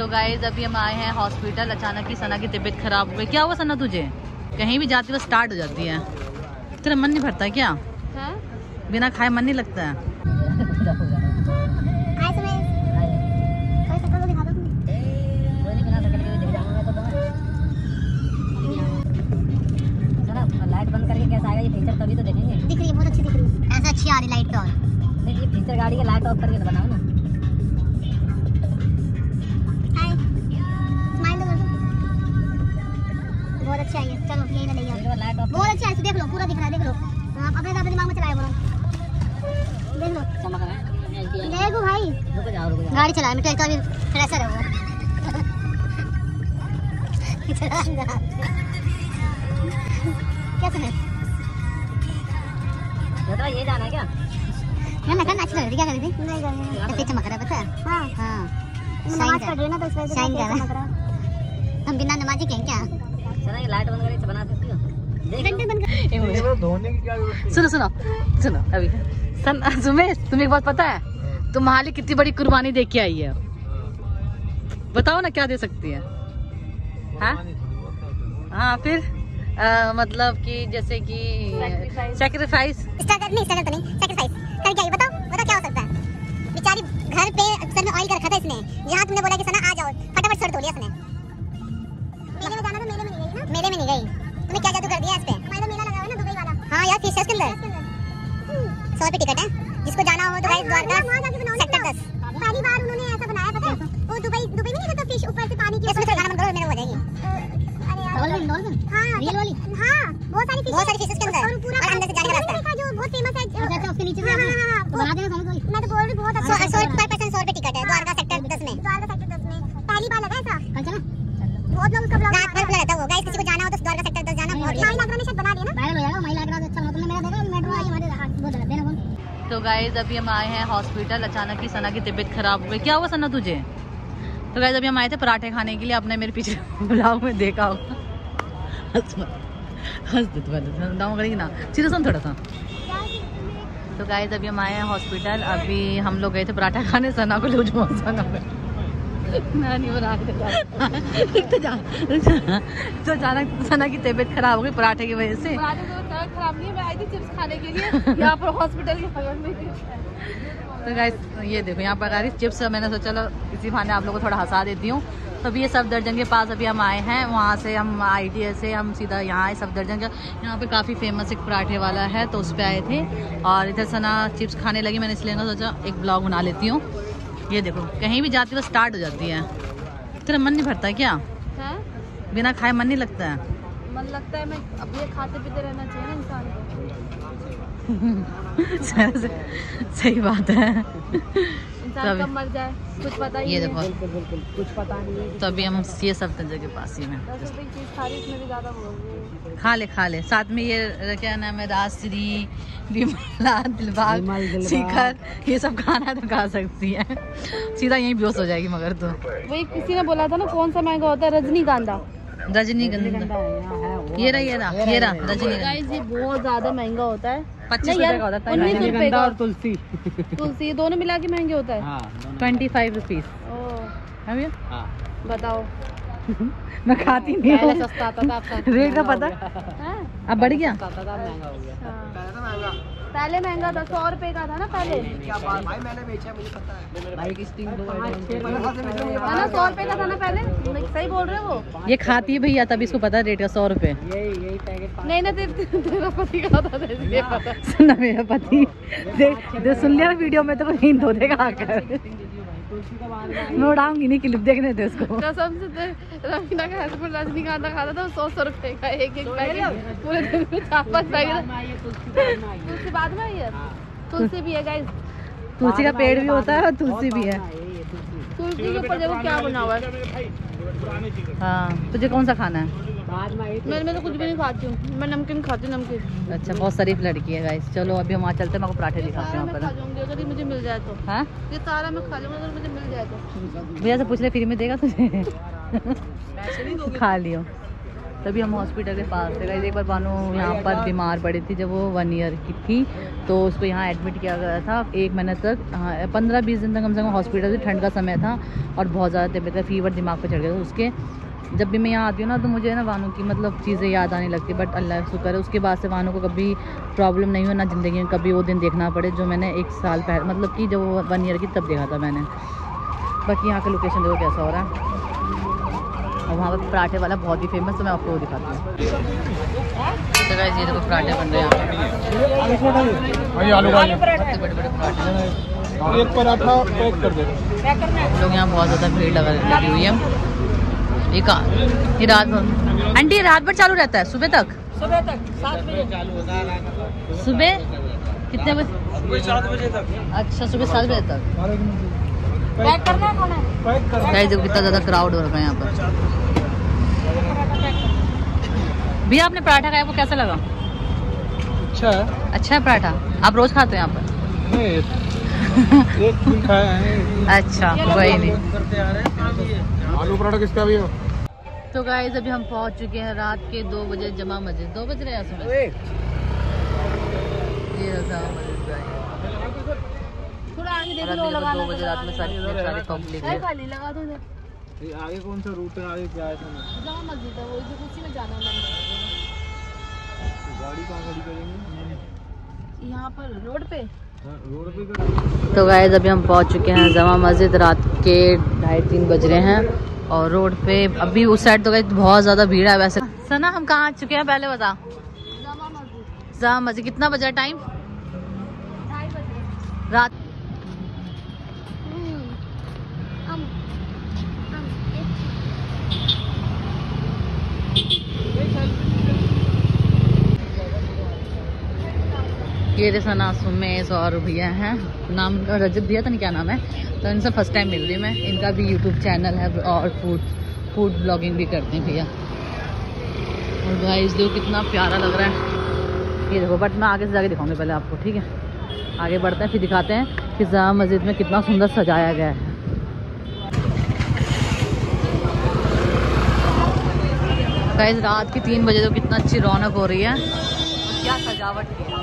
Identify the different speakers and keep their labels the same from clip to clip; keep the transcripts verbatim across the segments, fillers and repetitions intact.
Speaker 1: तो गाइज अभी हम आए हैं हॉस्पिटल। अचानक ही सना की तबीयत खराब हो गई। क्या हुआ सना तुझे? कहीं भी जाती है स्टार्ट हो जाती है। तेरा मन नहीं भरता है क्या? हा? बिना खाए मन नहीं लगता है।
Speaker 2: लाइट बंद करके कैसा आएगा ये फीचर, तभी तो देखेंगे। दिख रही है, बहुत अच्छी दिख रही है। ऐसा अच्छी आ रही लाइट तो नहीं, ये फीचर गाड़ी की लाइट ऑफ करके तो बनाओ ना। हाय स्माइल दो, बहुत अच्छी आई है। चलो यही ना ले आओ, लाइट ऑफ बहुत अच्छी है। देख लो पूरा दिख रहा है, देख लो आप अपने अपने दिमाग में चलाए बोलो, देख लो चमक रहा है। देखो भाई रुको जाओ, रुको जाओ, गाड़ी चलाए मैं तो अभी फ्रेशर है वो। कैसे है तो ये जाना है क्या? मैं ना करना अच्छा लग रही, क्या कर रही थी? नहीं करनी, कैसे चमक रहा है पता है? हां हां नमाज पढ़ रही ना तो इस वजह से चमक रहा है। हम बिना नमाजी के हैं क्या? चलो ये लाइट बंद करके बना सकती हो, देख बंद कर। धोने की क्या जरूरत है? सुनो सुनो सुनो अभी सन सुमेश, तुम्हें एक बात पता है? तुम्हारी कितनी बड़ी कुर्बानी दे के आई है। बताओ ना क्या दे सकती है? हाँ हाँ फिर आ, मतलब कि जैसे कि सैक्रिफाइस स्ट्रगल नहीं स्ट्रगल तो नहीं सैक्रिफाइस कर क्या? ये बताओ बताओ क्या हो सकता है? बेचारी घर पे सर में ऑयल कर रखा था इसने, यहाँ तुमने बोला कि सना आ जाओ, फटाफट सर धो लिया इसने। मेले में जाना था, मेले में नहीं गई ना? मेले में नहीं गई। तुमने क्या जादू कर दिया इस पे? हमारा मेला लगा हुआ है ना दुबई वाला। हाँ यार फिश है इसके अंदर। सौ रुपए टिकट है, जिसको जाना हो तो गाइस द्वारका सेक्टर दस। पहली बार उन्होंने ऐसा बनाया पता है? वो दुबई दुबई में नहीं रहता फिश ऊपर से पानी के ऊपर से गाना बंद करो मेरे हो जाएगी। डॉल्फिन डॉल्फिन हां रियल वाली हां बहुत सारी फिश बहुत सारी फिश के अंदर और पूरा अंदर से जाने का रास्ता है जो बहुत फेमस है। अच्छा उसके नीचे से हां तो बना देना सामने कोई। मैं तो बोल रही बहुत अच्छा सौ पर पर्सन सौ रुपए टिकट है द्वारका सेक्टर दस में। द्वारका सेक्टर दस में पहली बार लगा ऐसा। कल चला बहुत लोग उसका ब्लॉग रात भर लगा था वो। गाइस किसी को जाना हो तो द्वारका सेक्टर दस जाना। बहुत माई लागरा में शायद बना दिया ना, वायरल हो जाएगा। माई लागरा अच्छा हो, तुमने मेरा देखा मेट्रो आई हमारे हाथ बहुत देना फोन।
Speaker 1: तो गाइज अभी हम आए हैं हॉस्पिटल। अचानक ही सना की तबीयत खराब हो गई। क्या हुआ सना तुझे? तो गाइज अभी हम आए थे पराठे खाने के लिए। आपने मेरे पीछे ब्लॉग में देखा होगा। हंस हंस दे तो डाउन करेगी ना, सीधा सुन थोड़ा सा। तो गाइज अभी हम आए हैं हॉस्पिटल। अभी हम लोग गए थे पराठा खाने, सना को लूज मोशन हो गए। नहीं बना तो जा तो अचानक सना की तबीयत खराब हो गई पराठे की वजह से। खराब नहीं, मैं आई थी चिप्स खाने के लिए यहाँ पर हॉस्पिटल के बगल में। तो गाइस ये देखो यहाँ पर आ रही चिप्स। मैंने सोचा चलो इसी बहाने आप लोगों को थोड़ा हंसा देती हूँ। तो अभी ये सफदरजंग के पास अभी हम आए हैं, वहाँ से हम आई टी आई से हम सीधा यहाँ आए सफदरजंग। यहाँ पे काफ़ी फेमस एक पराठे वाला है तो उस पर आए थे और इधर सना चिप्स खाने लगी। मैंने इसलिए ना सोचा एक ब्लॉग बना लेती हूँ। ये देखो कहीं भी जाती है स्टार्ट हो जाती है। तेरा मन नहीं भरता है क्या? है? बिना खाए मन नहीं लगता है? मन लगता है, मैं अब ये खाते पीते रहना चाहिए ना इंसान को। सही बात है। इंसान कब मर जाए कुछ पता ही नहीं। ये देखो बिल्कुल बिल्कुल कुछ पता नहीं। तो अभी हम ये सब जगह पास ही में खा ले खा ले। साथ में ये क्या नाम है, राजश्री, विमला, दिलबाग, शिखर, ये सब खाना तो खा सकती है। सीधा यहीं बेहोश हो जाएगी। मगर तो
Speaker 3: वही किसी ने बोला था ना, कौन सा महंगा होता है? रजनीगंधा।
Speaker 1: रजनीगंधा ये रहा ये रहा ये रहा रजनीगंधा।
Speaker 3: ये बहुत ज्यादा महंगा होता है,
Speaker 1: पच्चीस रुपए का होता है।
Speaker 3: रजनीगंधा और तुलसी तुलसी ये दोनों मिला के महंगे होता है।
Speaker 1: Twenty five rupees.
Speaker 3: बताओ
Speaker 1: मैं खाती नहीं हूँ।
Speaker 3: सस्ता आता था,
Speaker 1: रेट का पता अब बढ़ गया।
Speaker 3: पहले महंगा था, सौ रुपए का था ना पहले।
Speaker 2: क्या बात भाई, मैंने बेचा मुझे पता है। भाई की स्टिंग दो
Speaker 3: है ना, सौ रुपए का था ना पहले। सही बोल रहे हो वो।
Speaker 1: ये खाती है भैया तभी इसको पता है रेट का सौ रुपए।
Speaker 2: यही यही पैकेट
Speaker 3: नहीं ना, तेरा पति का था इसलिए पता।
Speaker 1: सुना मेरा पति दे सुन लिया वीडियो में तो हिंट धो देगा आकर। मैं उड़ाऊंगी नहीं, क्लिप देखने थे उसको।
Speaker 3: कसम से रवीना का हस्बैंड रजनीगंधा खाता था सौ सौ रुपए का एक एक पैकेट, पूरे दिन में चार पाँच पैकेट। तुलसी बाद में है, तुलसी भी है गाइस।
Speaker 1: तुलसी का पेड़ भी होता है और तुलसी भी है।
Speaker 3: तुलसी के ऊपर देखो क्या बना हुआ है।
Speaker 1: हाँ तुझे कौन सा खाना है?
Speaker 3: मैं मैं तो कुछ भी नहीं खाती हूँ, मैं नमकीन खाती हूँ। नमकीन।
Speaker 1: अच्छा बहुत शरीफ लड़की है गाइस। चलो अभी हम वहाँ चलते हैं, मैं आपको पराठे दिखाते हैं वहाँ पर।
Speaker 3: अगर ये मुझे मिल जाए तो। हाँ ये सारा मैं खा लूँगा अगर मुझे मिल जाए तो।
Speaker 1: भैया से पूछ ले फ्री में देगा तुझे? खा लियो। तभी हम हॉस्पिटल के पास थे। गाइस एक बार बानो यहाँ पर बीमार पड़ी थी जब वो वन ईयर की थी, तो उसको यहाँ एडमिट किया गया था एक महीने तक। हाँ, पंद्रह बीस दिन तक कम से कम हॉस्पिटल से। ठंड का समय था और बहुत ज़्यादा तबीयत का फीवर दिमाग पर चढ़ गया था उसके। जब भी मैं यहाँ आती हूँ ना तो मुझे ना वानों की मतलब चीज़ें याद आने लगती, बट अल्लाह का शुक्र है उसके बाद से वानों को कभी प्रॉब्लम नहीं हो, ना ज़िंदगी में कभी वो दिन देखना पड़े जो मैंने एक साल पहले मतलब कि जब वो वन ईयर की तब देखा था मैंने। बाकी यहाँ का लोकेशन देखो कैसा हो रहा है। और वहाँ पर पराठे वाला बहुत ही फेमस, तो मैं आपको वो दिखाती हूँ। तो गाइस ये देखो पराठे बन रहे हैं यहाँ पे, बड़े बड़े पराठे।
Speaker 4: एक पराठा पैक कर दे।
Speaker 1: लोग यहाँ बहुत ज़्यादा भीड़ लगा लगी हुई है। ये कहाँ ये रात भर आंटी ये रात भर चालू रहता है? सुबह तक?
Speaker 4: सुबह तक सात बजे चालू होता है।
Speaker 1: सुबह कितने बजे?
Speaker 4: सात बजे तक।
Speaker 1: अच्छा सुबह सात बजे तक।
Speaker 4: पैक करना है, पैक करना
Speaker 1: गाइस देखो कितना ज़्यादा क्राउड हो रखा है यहाँ पर। भैया आपने पराठा खाया, वो कैसा लगा?
Speaker 4: अच्छा है।
Speaker 1: अच्छा है पराठा? आप रोज खाते हो यहाँ पर?
Speaker 4: नहीं एक दिन खाया है।
Speaker 1: अच्छा वही नहीं।
Speaker 4: आलू पराठा किसका भी हो?
Speaker 1: तो गाइस अभी हम पहुंच चुके हैं रात के दो बजे जमा मस्जिद। दो बज रहे हैं सुबह। ये जामा मस्जिद गाइस।
Speaker 3: थोड़ा आगे देख
Speaker 1: और
Speaker 3: लो,
Speaker 1: अभी
Speaker 3: लगा
Speaker 1: दो बजे रात में सारी सारी पब्लिक है।
Speaker 3: खाली लगा दो।
Speaker 4: ये आगे कौन सा रूट है? आगे क्या है?
Speaker 3: जहाँ मस्जिद है वो जो उसी में जाना है।
Speaker 4: गाड़ी कहाँ खड़ी करेंगे?
Speaker 3: यहाँ पर रोड पे।
Speaker 4: रोड पे कर।
Speaker 1: तो गाइस अभी हम पहुंच चुके हैं जमा मस्जिद। रात के ढाई तीन बज रहे हैं और रोड पे अभी उस साइड तो गाइस बहुत ज़्यादा भीड़ है। वैसे सना हम कहाँ आ चुके हैं पहले बता।
Speaker 3: जमा मस्जिद।
Speaker 1: जमा मस्जिद कितना बजा टाइम?
Speaker 3: ढाई बजे
Speaker 1: रात। ये जैसा ना सुमेश और भैया हैं, नाम रजत भैया, तो नहीं क्या नाम है। तो इनसे फर्स्ट टाइम मिल रही मैं। इनका भी यूट्यूब चैनल है और फूड फूड ब्लॉगिंग भी करते हैं भैया। और गाइस देखो कितना प्यारा लग रहा है। ये देखो, बट मैं आगे से जाके दिखाऊंगी पहले आपको, ठीक है? आगे बढ़ते हैं फिर दिखाते हैं कि जामा मस्जिद में कितना सुंदर सजाया गया है। गाइस रात के तीन बजे तो कितना अच्छी रौनक हो रही है और क्या सजावट की है।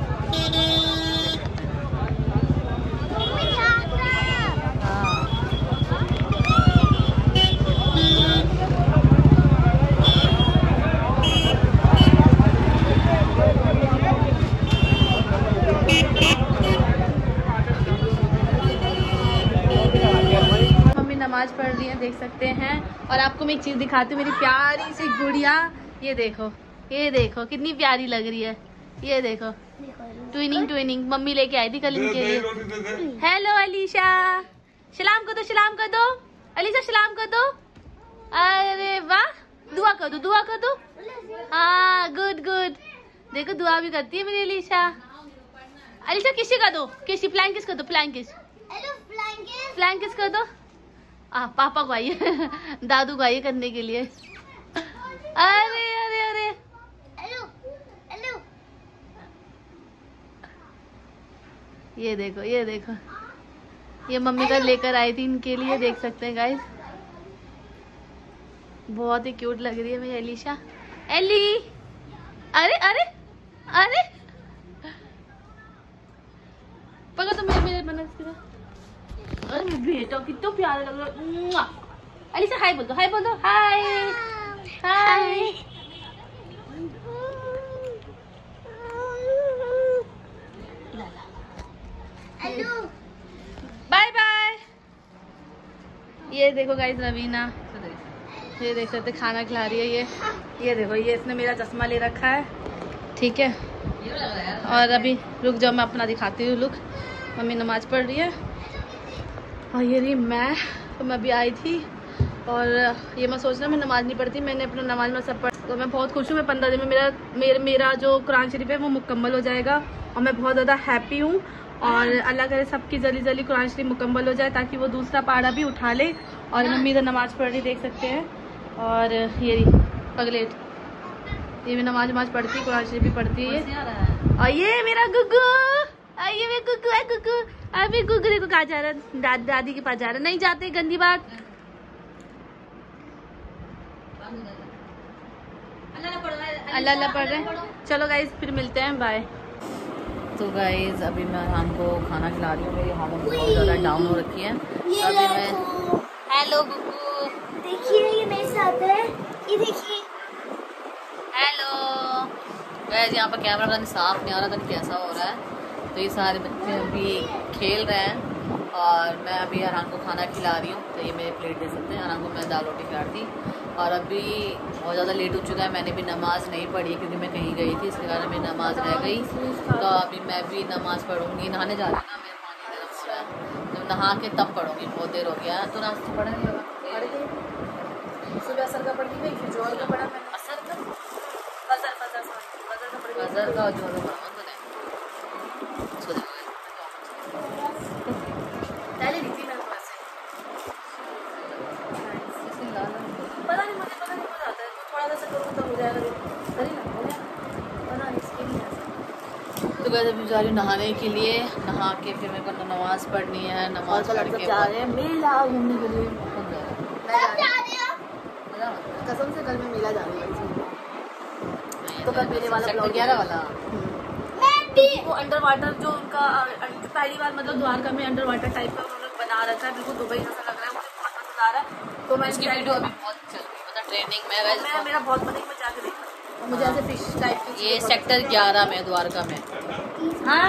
Speaker 3: नमाज पढ़ रही है, देख सकते हैं। और आपको मैं एक चीज दिखाती हूँ, मेरी प्यारी सी गुड़िया। ये देखो, ये देखो कितनी प्यारी लग रही है। ये देखो ट्विनिंग ट्विनिंग मम्मी लेके आई थी कल इनके लिए। हेलो अलीशा, सलाम कर दो, सलाम कर दो अलीशा, सलाम कर दो। अरे वाह, दुआ कर दो, दुआ कर दो। हाँ गुड गुड, देखो दुआ भी करती है मेरी अलीशा। अलीशा किसी का दो, किसी प्लान किस कर दो, प्लान किस प्लान किस कर दो। आ, पापा को आइए दादू को आइए करने के लिए। अरे अरे अरे हेलो हेलो, ये देखो, ये देखो, ये मम्मी का लेकर आई थी इनके लिए, देख सकते हैं गाइस। बहुत ही क्यूट लग रही है मेरी अलीशा। एली, अरे अरे अरे पकड़ तो मेरे मेरे मन से। अरे बेटा कितना प्यारा लग रहा है। अलीशा हाय बोल दो, हाय बोल दो, हाय हाय। Bye bye. ये देखो गाइस रवीना, ये देख सकते खाना खिला रही है। ये ये देखो, ये इसने मेरा चश्मा ले रखा है, ठीक है। और अभी रुक जाओ, मैं अपना दिखाती हूँ लुक। मम्मी नमाज पढ़ रही है और ये रही मैं। तो मैं अभी आई थी और ये मैं सोच रहा मैं नमाज नहीं पढ़ती, मैंने अपना नमाज में सब पढ़। तो मैं बहुत खुश हूँ। मैं पंद्रह दिन में मेरा मेरे मेरा जो कुरान शरीफ है वो मुकम्मल हो जाएगा और मैं बहुत ज़्यादा हैप्पी हूँ। और अल्लाह करे सबकी जल्दी जल्दी कुरान शरीफ मुकम्मल हो जाए ताकि वो दूसरा पारा भी उठा ले। और मम्मी इधर नमाज पढ़ रही, देख सकते हैं। और ये रही पगलेट, ये भी नमाज नमाज पढ़ती है, कुरान शरीफ भी पढ़ती है। और ये मेरा गुग्गू, ये मेरा गुग्गू है, गुग्गू। अभी गुग्गू देखो कहाँ जा रहा है, दा, दादी के पास जा रहा है। नहीं जाते, गंदी बात। अल्लाह अल्लाह पढ़ रहे हैं। चलो गाइज फिर मिलते हैं, बाय।
Speaker 1: तो गाइज अभी मैं हमको खाना खिला रही हूँ, मेरी हालत बहुत ज़्यादा डाउन हो रखी है। अभी मैं हेलो गुगू,
Speaker 2: देखिए ये मेरे साथ है, ये देखिए।
Speaker 1: हेलो गाइज, यहाँ पर कैमरा का साफ नहीं आ रहा था, कैसा हो रहा है। तो ये सारे बच्चे अभी खेल रहे हैं और मैं अभी अरहान को खाना खिला रही हूँ। तो ये मेरे प्लेट दे सकते हैं, अरहान को मैं दाल रोटी खिला दी। और अभी बहुत ज़्यादा लेट हो चुका है, मैंने भी नमाज़ नहीं पढ़ी क्योंकि मैं कहीं गई थी, इसके कारण मेरी नमाज़ रह गई। तो अभी मैं भी नमाज़ पढ़ूँगी, नहाने जा रही हूँ ना, मेरा पानी गर्म हो रहा है, तो नहा के तब पढ़ूँगी, बहुत देर हो गया है। तो नाश्ता पढ़ा नहीं होगा,
Speaker 3: सुबह असर का पढ़ के गई, फिर जोहर का पढ़ा मैंने।
Speaker 1: असर का
Speaker 3: फजर फजर फजर का पढ़
Speaker 1: गजर का जो पढ़ा
Speaker 3: पहले नहीं थी मेरे पास, पता नहीं मुझे पता नहीं हो जाता है, थोड़ा सा करूँ तो हो जाएगा, करी ना हो गया, पता नहीं इसके लिए ऐसा।
Speaker 1: तो गए अभी जा रही हूँ नहाने के लिए, नहा के फिर मेरे को नमाज़ पढ़नी है। नमाज़ पढ़ के
Speaker 3: जा रहे हैं मेला घूमने के लिए, कसम से कल मैं मेला जा रही हूँ। तो कल मेले वाला ब्लॉग
Speaker 1: ग्यारह वाला
Speaker 3: वो अंडर वाटर जो उनका पहली बार मतलब द्वारका में अंडर वाटर टाइप का उन्होंने बना रखा है, बिल्कुल दुबई जैसा लग रहा है, मुझे बहुत पसंद आ रहा है। तो मैं
Speaker 1: इसकी वीडियो अभी बहुत चल रही है, मतलब ट्रेंडिंग में है।
Speaker 3: मैं मेरा बहुत मन है मैं जाके देखूँ, मुझे ऐसे फिश टाइप की
Speaker 1: ये सेक्टर ग्यारह में द्वारका में।
Speaker 3: हाँ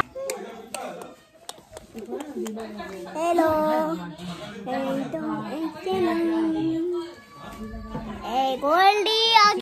Speaker 2: हेलो ए गोल्डी।